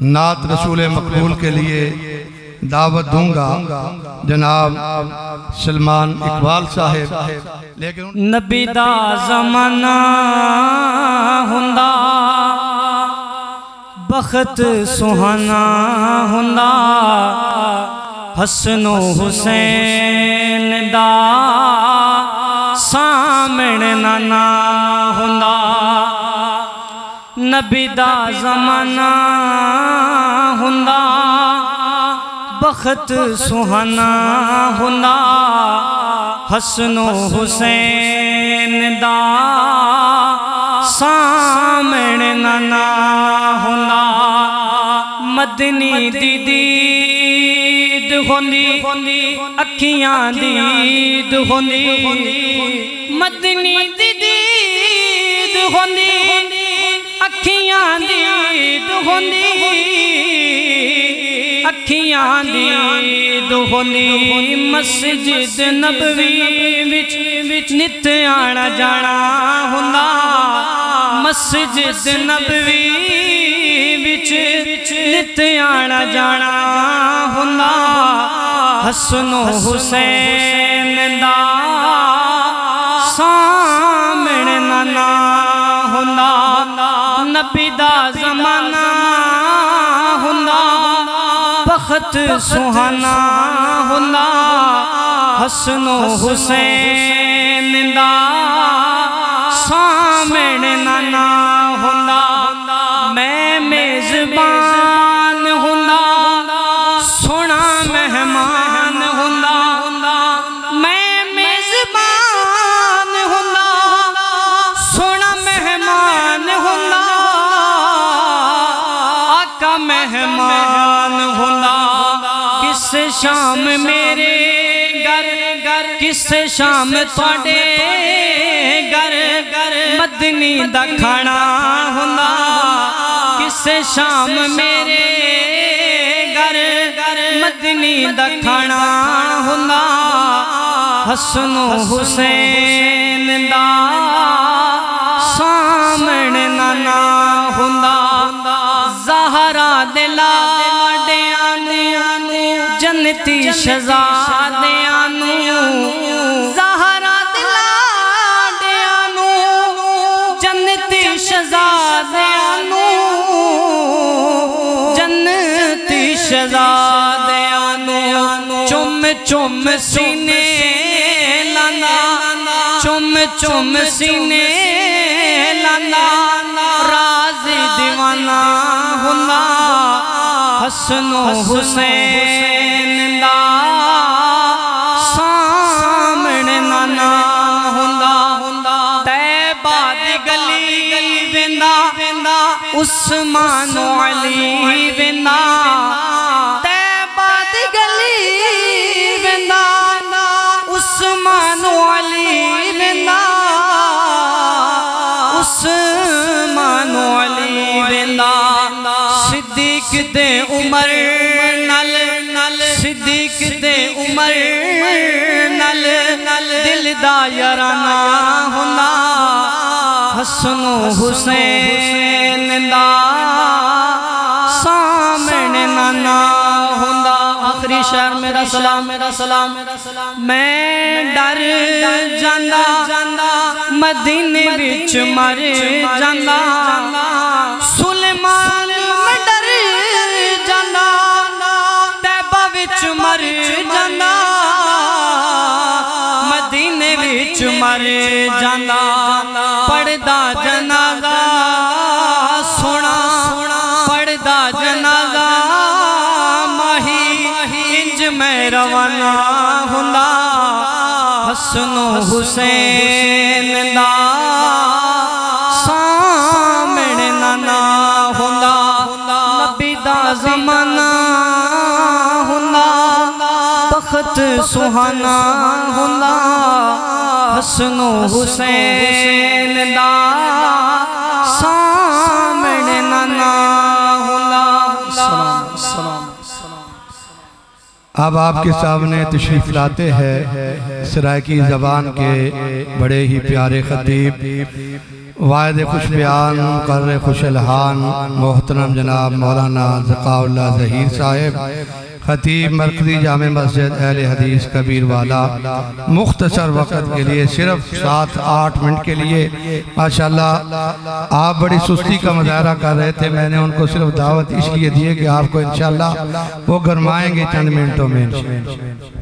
नात रसूल मकबूल के लिए दावत दूंगा जनाब सलमान इकबाल साहेब। लेकिन नबी दा ज़माना हुंदा बख़्त सुहाना हुंदा हसनो हुसैन दा सामने नाना हुंदा। नबी दा ज़माना हुंदा बख़्त सुहाना हुंदा हसनो हुसैन दा सामने नाना हुंदा। मदनी दी दीद होंदी अखियां दीद होंदी मदनी दी दीद होंदी अखियां दीद होंदी अखियां दीद होंदी। मस्जिद नबवी विच नित आना जाना हुंदा मस्जिद नबवी विच नित आना जाना हुंदा हसनो हुसैन दा सामने नाना हुंदा। नबी दा ज़माना हुंदा बख़्त सुहाना हुंदा हसनो हुसैन दा सामने नाना हुंदा। मैं मेज़बान हुंदा सोना मेहमान हुंदा मैं मेज़बान हुंदा सोना मेहमान हुंदा आका मेहमान हुंदा। किस शाम मेरे घर किस शाम तुहाडे घर मदनी दा खाना हुंदा किस शाम मेरे घर मदनी दा खाना हुंदा हसनो हुसैन दा सामने नाना हुंदा। ज़हरा दे लाडियां नू जन्नती शहज़ादियां नू ज़हरा दे लाडियां नू जन्नती शहज़ादियां नू जन्नती शहज़ादियां नू चुम चुम सीने लाना चुम चुम सीने लाना राज़ी दीवाना हुंदा हसनो हुसैन दा सामने नाना हुंदा। तैबा दी गली वेंदा उस्मान अली वेंदा तैबा दी गली वेंदा उस्मान अली वेंदा उस्मान अली वेंदा। सिद्दीक दे उमर नल सिद्दीक दे उमर नल दिल दा याराना हुंदा हसनो हुसैन दा सामने नाना हुंदा। आखिरी शहर मेरा सलाम मैं डर जांदा मदीने विच मर जांदा सुलेमान मैं डर जांदा तैबा विच मर जांदा मदीने विच मर जांदा। पढ़दा जनाजा सोना पढ़दा जनाजा माही इंज मैं रवाना हुंदा हसनो हुसैन दा सामने नाना हुंदा। नबी दा ज़माना हुंदा बख़्त सुहाना हुंदा हसनो हुसैन दा सामने नाना हुंदा। अब आपके सामने तशरीफ लाते हैं सराइकी ज़बान के बड़े ही प्यारे खतीब वायद खुश बयान कर खुश अलहान मोहतरम जनाब मौलाना ज़काउल्लाह ज़हीर साहिब खतीब मरकज़ी जामे मस्जिद अहले हदीस कबीर वाला मुख्तसर वक़्त के लिए सिर्फ 7-8 मिनट के लिए माशाल्लाह आप बड़ी सुस्ती का मुजाहरा कर रहे थे। मैंने उनको सिर्फ दावत इसलिए दी है कि आपको इंशाल्लाह वो गरमाएंगे चंद मिनटों में।